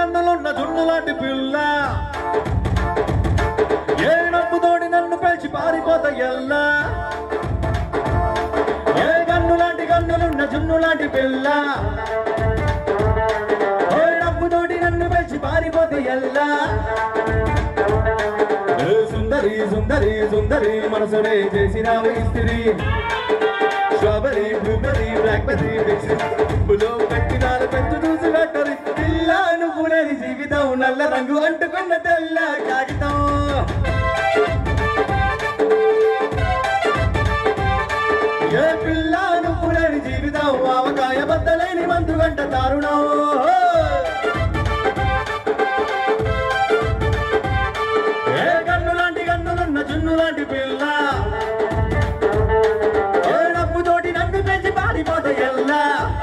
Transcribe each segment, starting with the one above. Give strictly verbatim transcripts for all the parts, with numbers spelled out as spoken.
కన్నులున్న జున్ను లాంటి పిల్ల ఏ నవ్వుతోటి నన్ను పెంచి పారిపోత ఎల్లా ఏ కన్ను లాంటి కన్నులున్న జున్ను లాంటి పిల్ల ఏ నవ్వుతోటి నన్ను పెంచి పారిపోత ఎల్లా సుందరి సుందరి సుందరి మనసునే చేసినావు ఇస్త్రీ స్ట్రాబెరీ బ్లూబెరీ బ్లాక్బెరీ పులో పెట్టినాల పెంచు చూసి పెట్టరు పిల్ల నువ్వు లేని జీవితం నల్ల రంగు అంటుకున్న తెల్ల కాగితం ఏ పిల్ల నువ్వు లేని జీవితం ఆవకాయ బద్దలేని మందు గంట దారుణం ఏ కన్ను లాంటి కన్నులున్న జున్ను లాంటి పిల్ల ఏ డబ్బుతోటి నన్ను పెంచి పారిపోత ఎల్లా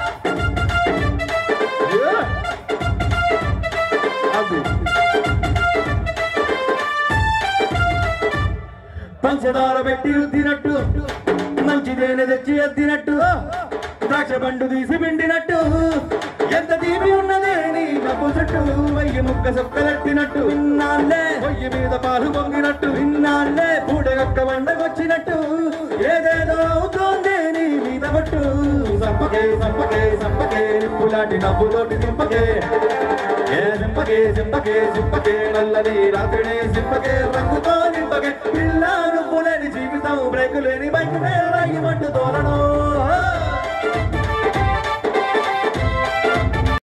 పంచదార పెట్టి రుద్దినట్టు మంచిదేనే తెచ్చి ఎత్తినట్టు ద్రాక్ష పండు తీసి పిండినట్టు ఎంత తీపి ఉన్నదే నీ డబ్బు చుట్టూ వెయ్యి ముక్క సొక్కలెట్టినట్టు విన్నాళ్ళే పొయ్యి మీద పాలు పొంగినట్టు విన్నాళ్ళే పూటగొక్క వండకొచ్చినట్టు ఏదేదో అవుతోంది నీ మీద పట్టు సంపకే సంపకే సంపకే నిప్పులాంటి నవ్వుతోటి సింపకే ఏ సింపకే సింపకే సింపకే నల్లని రాత్రినే సింపకే రంగుతో నింపకే పిల్ల నువ్వు లేని జీవితం బ్రేకు లేని బైక్ రాయి మంటు తోరణం